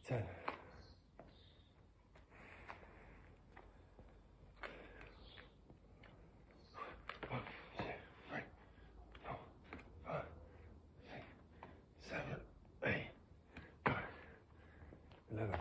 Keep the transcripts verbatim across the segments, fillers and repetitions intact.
ten. One, two, three, four, five, six, seven, eight, nine, eleven.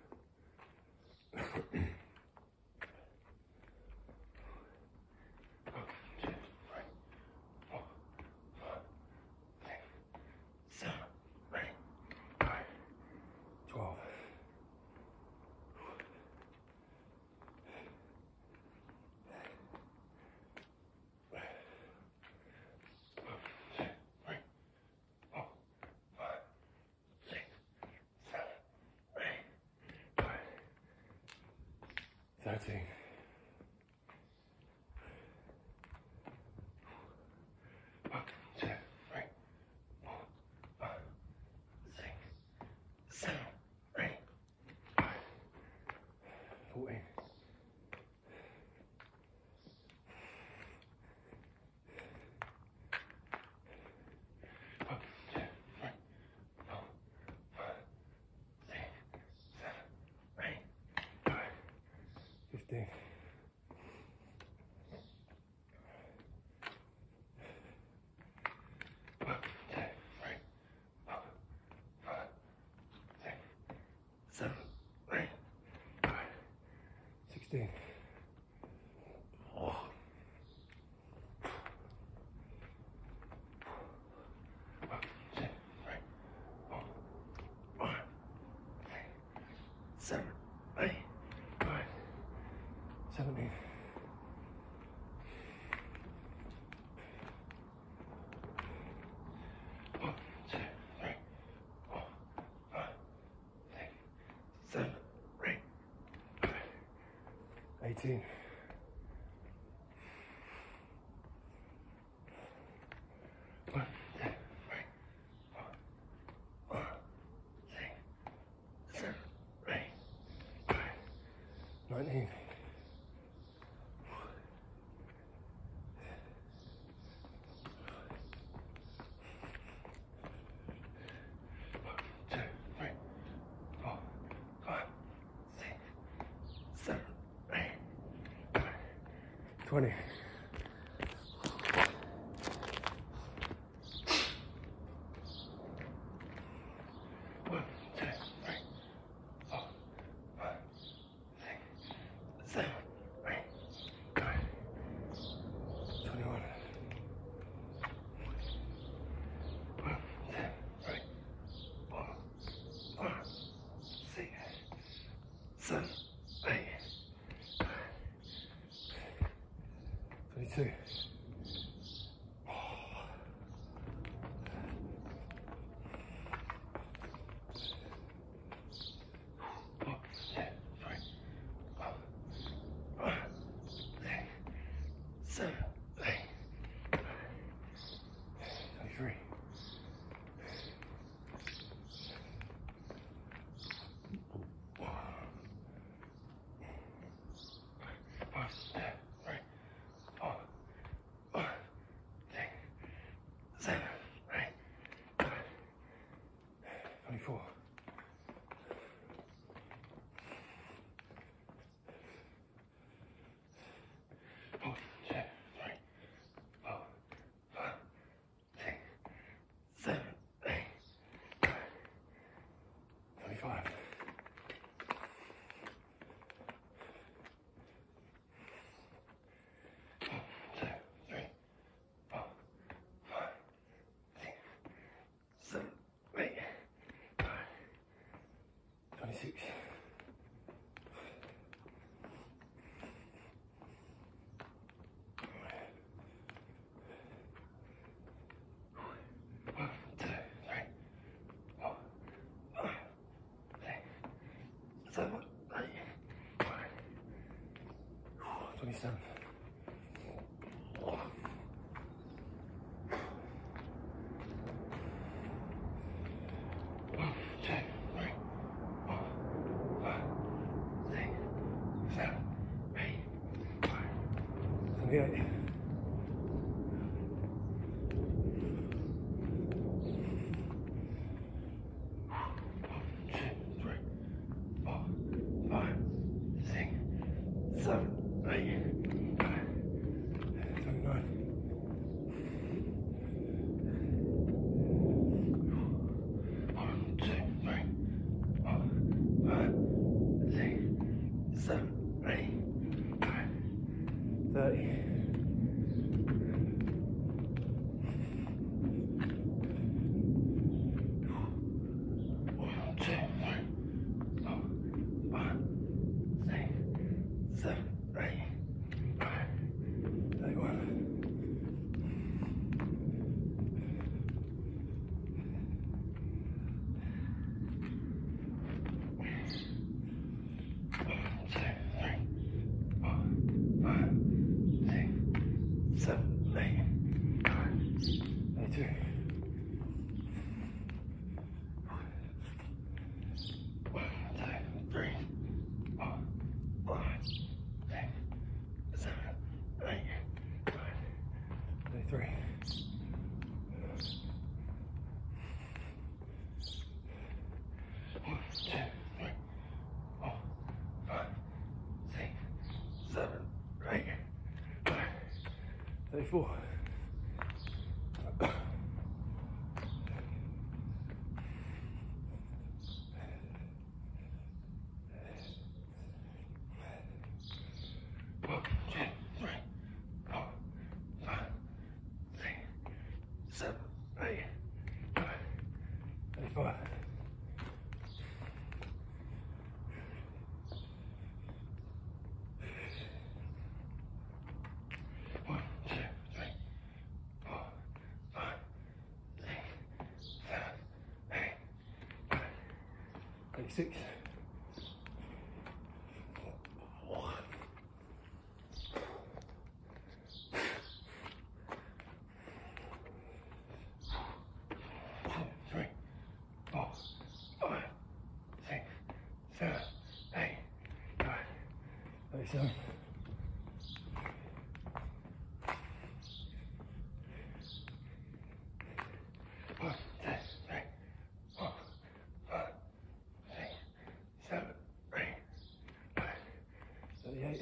Thirteen. One, two, three, four, five, six, seven, eight, nine, fourteen. One, two, three, four, five, six, seven, eight, nine, fifteen. One, two, three, four, five, six, seven, eight, nine, sixteen. Oh. One, two, three, four, five, six, seven, eight, nine, seventeen. One, two, three, four, five, six, seven, eight, nine, eighteen. One, two, three, four, five, six, seven, eight, nine, nineteen. twenty. One, two, three, four, five, six, seven, eight, nine, twenty-one. One, two, three, four, five, six, seven, eight, nine, twenty-two. Seven, eight, nine, twenty-three. One, two, three, four, five, six, seven, eight, nine, twenty-four. One, two, three, four, five, six, seven, eight, nine, twenty-five. One, two, three, four, five, six, seven, eight, nine, twenty-six. One, two, three, four, five, six, seven, eight, nine, twenty-seven. One, two, three, four, five, six, seven, eight, nine, twenty-eight. One, two, three, forty-four. One, two, three, four, five, six, seven, eight, nine, eighty-five. One, two, three, four, five, six, seven, eight, nine, eighty-six. Seven, eight, nine, thirty-seven. One, two, three, four, five, six, seven, eight, nine, thirty-eight.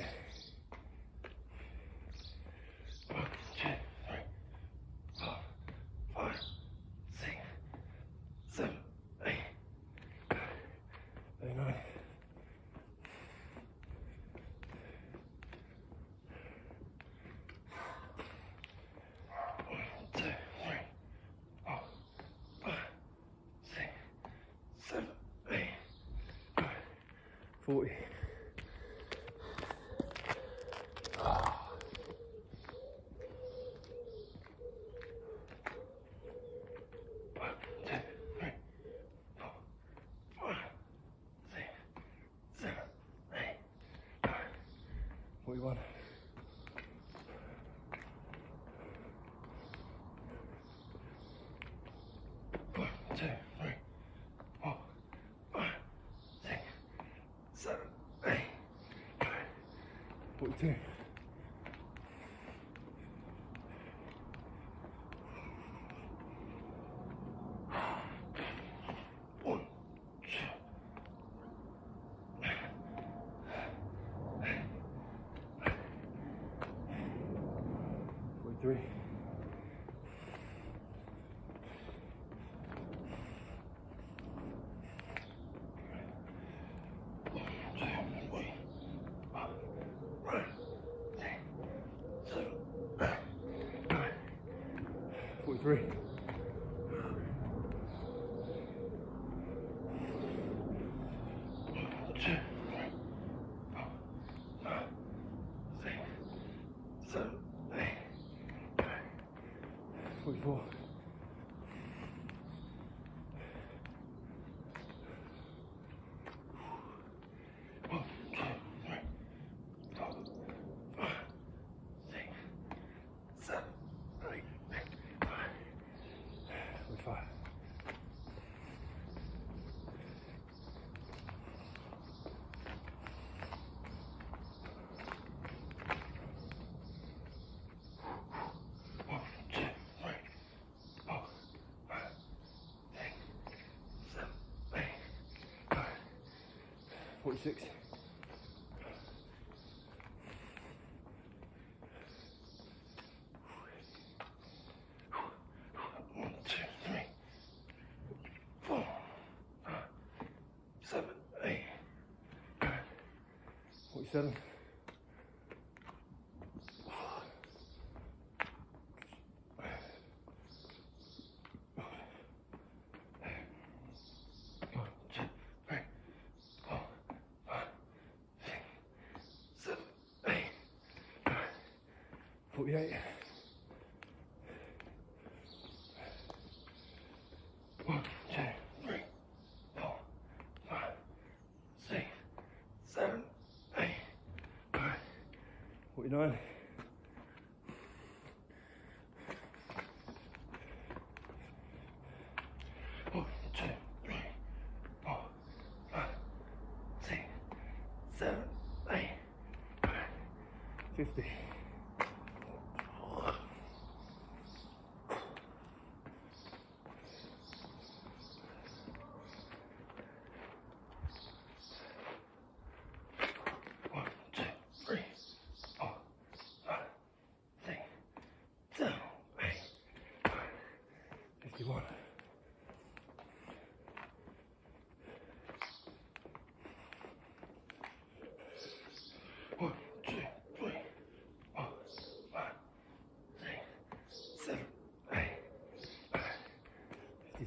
One, two, three, four, five, six, seven, eight, nine, thirty-nine. Forty. Ah. One, two, three, four, five, six, seven, eight, nine. Forty-one. One, two, three, four, five, six, seven, eight, nine, forty-two. One, two, forty-three. Forty-three. One, two, three, four, five, six, seven, eight, nine. Forty-four. One, two, three, four, five, six, seven, eight, nine. Forty-five. One, two, three, four, five, six, seven, eight, nine. Forty-six. One, two, three, four, five, seven, eight, nine. Forty-seven. One, two, three, four, five, six, seven, eight, nine. Forty-eight. One, two, three, four, five, six, seven, eight, nine. Forty-nine. One, two, three, four, five, six, seven, eight, nine. Fifty. One, two, three, four,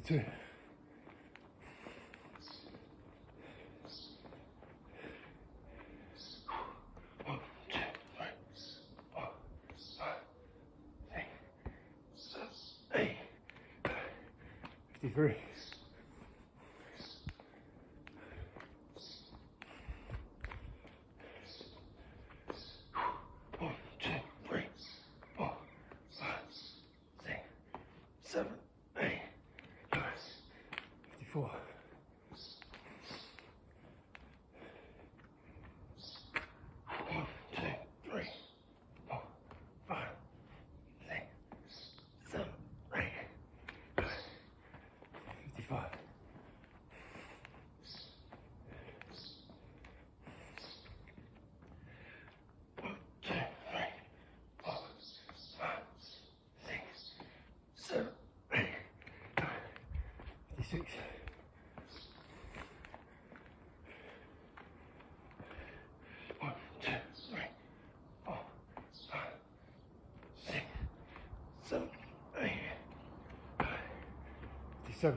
fifty-two. One, two, three, four, five, six, seven, eight. fifty-three. One, two, three, four, five, six, seven, eight, nine, fifty-four. One, two, three, four, five, six, seven, eight, nine, fifty-five. One, two, three, four, five, six, seven, eight, nine, fifty-six. One, two, three, four, five, six, seven, eight, nine, fifty-seven.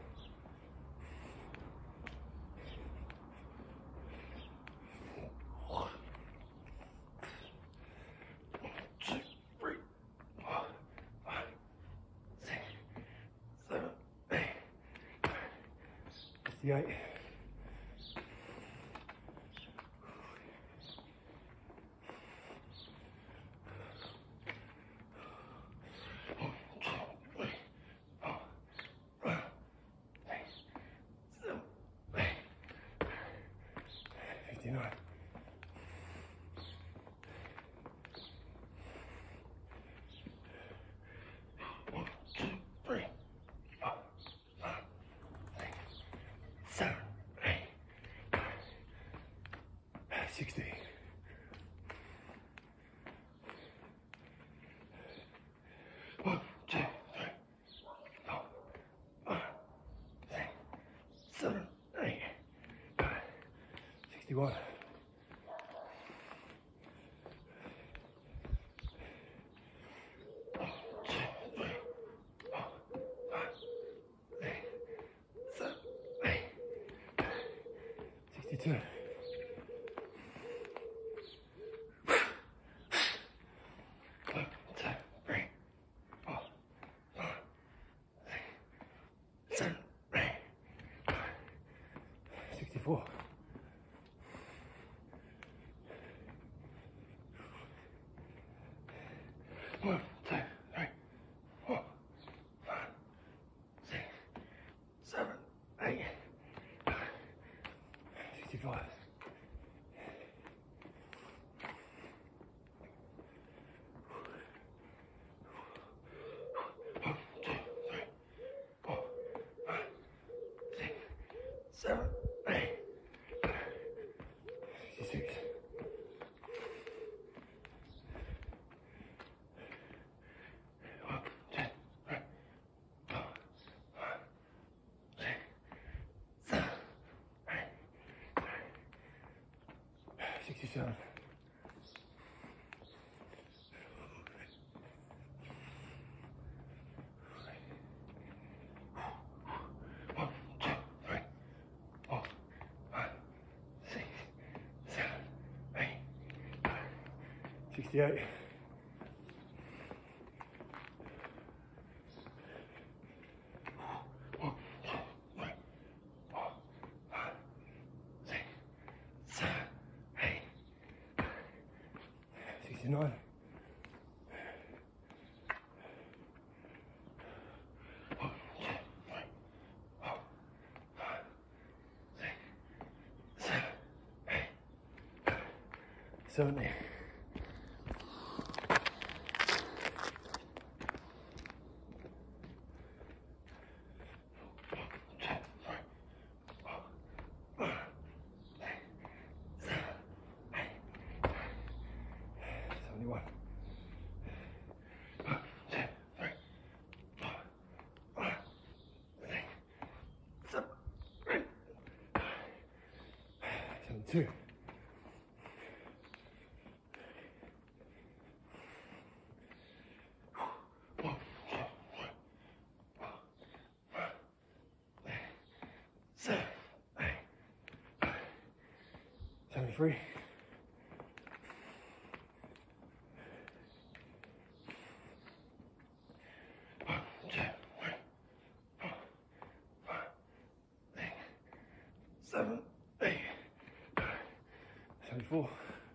One, two, three, four, five, six, seven, eight, nine, fifty-eight. One, two, three, four, five, six, seven, eight, nine, fifty-nine. One, two, three, four, five, six, seven, eight, nine, sixty. One, two, three, four, five, six, seven, eight, nine, sixty-one. One, two, three, four, five, six, seven, eight, nine, sixty-two. One, two, three, four, five, six, seven, eight, nine, sixty-four. One, two, three, four, five, six, seven, eight, nine, sixty-five. One, two, three, four, five, six, seven, eight, nine, sixty-six. One, two, three, four, five, six, seven, eight, nine, sixty-seven. One, two, three, four, five, six, seven, eight, nine, sixty-eight. One, two, three, four, five, six, seven, eight, nine, sixty-nine. One, two, three, four, five, six, seven, eight, nine, seventy. Seventy-one. One, two, three, four, five, six, seven, eight, nine, seventy-two. One, two, three, four, five, seventy-three. One, two, three, four, five, six, seven, eight, seventy-four.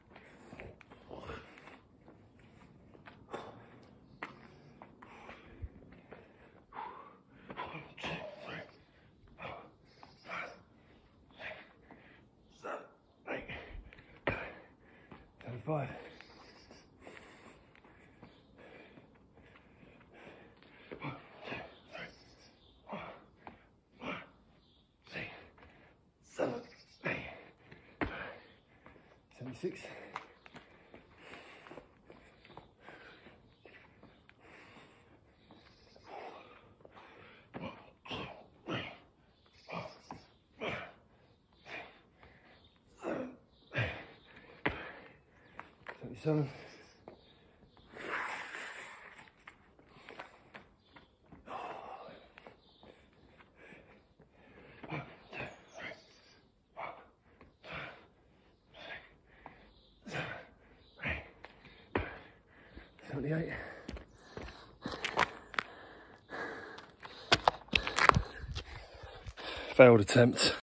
Five. One, two, three, four, five, six, seven, eight, seventy-six. One, two, three, four, five, six, seven, eight. seventy-seven. One, two, three, four, five, six, seven, eight, seventy-eight. Failed attempt.